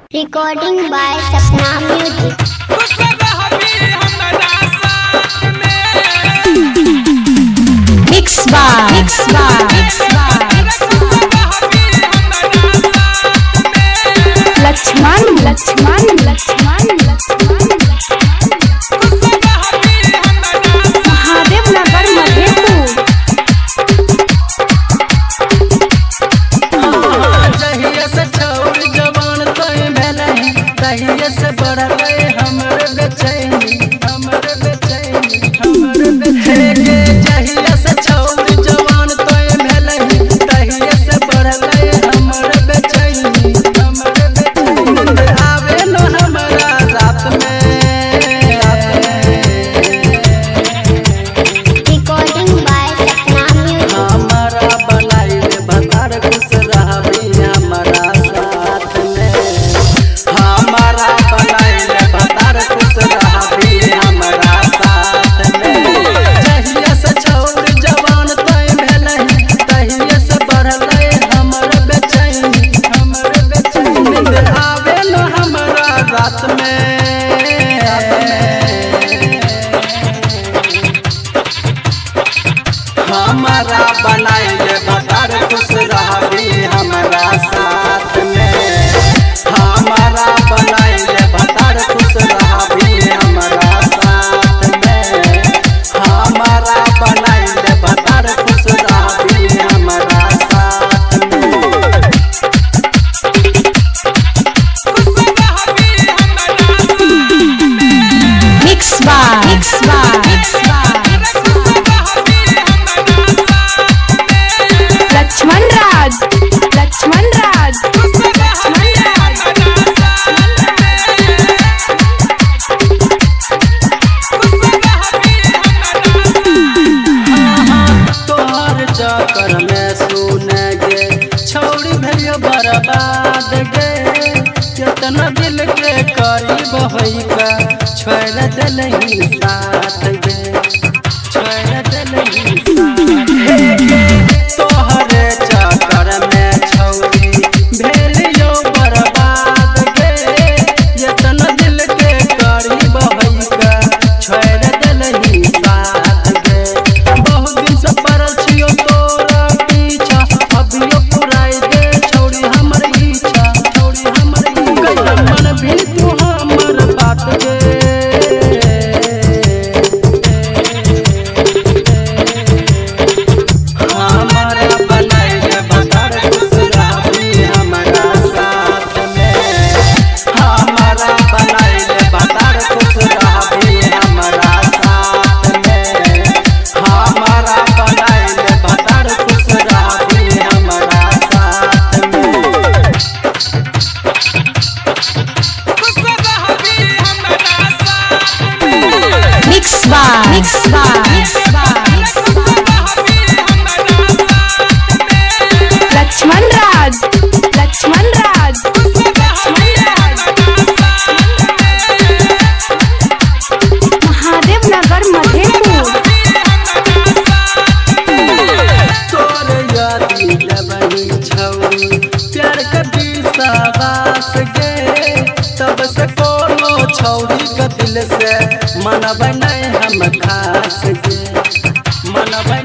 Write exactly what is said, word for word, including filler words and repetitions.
Recording by Sapna Music. Mix by Mix by Mix by Lakshman Lakshman Lakshman Lakshman Mahadev नगर मधेपुर। जहिया से छोड़ जवान तोय भेलै तहिया से बढ़लै हमर बेचैनी हमर बेचैनी हमर बेचैनी जहिया से छोड़ जवान तोय भेलै तहिया से बढ़लै हमर बेचैनी हमर बेचैनी आवे न हमरा रात में। Recording by Sapna Music. हमारा बनाइल भतार खुश रहबी हमारा साथ में। हमारा बनाइल भतार खुश रहबी हमारा साथ में। जहिया से छोड़ जवान तोय भेलै तहिया से बढ़लै हमर बेचैनी हमर बेचैनी आवे न हमरा रात में। हमारा बनाइल भतार खुश रहबी हमारा साथ में। हमारा बनाइल भतार खुश रहबी हमारा साथ में। हमारा बनाइल भतार खुश रहबी हमारा साथ में। Mix by Mix by Mix by Lakshman Raj Lakshman Raj Lakshman Raj तोहर चक्कर में सुने गे छौड़ी भैया बर्बाद गे कितना दिल के करीब होई का छोड़ देलही साथ गे छोड़ देलही साथ गे तोहर चक्कर में छौड़ी भेलियो बर्बाद गे कितना दिल के करीब होई का छोड़ देलही साथ गे बहुत दिन से पड़ल छियो तोरा पीछा अभियो पुराई दे छौड़ी हमर इच्छा छौड़ी हमर इच्छा मन भी तू हमर बात गे। हमारा बनाइल भतार खुश रहबी हमारा साथ में। हमारा बनाइल भतार खुश रहबी हमारा साथ में। हमारा बनाइल भतार खुश रहबी हमारा साथ में। Mix by Mix by Mix by Lakshman Raj Lakshman Raj Lakshman Raj Mahadev नगर मधेपुर। तोर यादी लबनी छौरी प्यार के विश्वास गे तब से कोनो छौरी के दिल से मनबै नहीं हम खास गे मनबै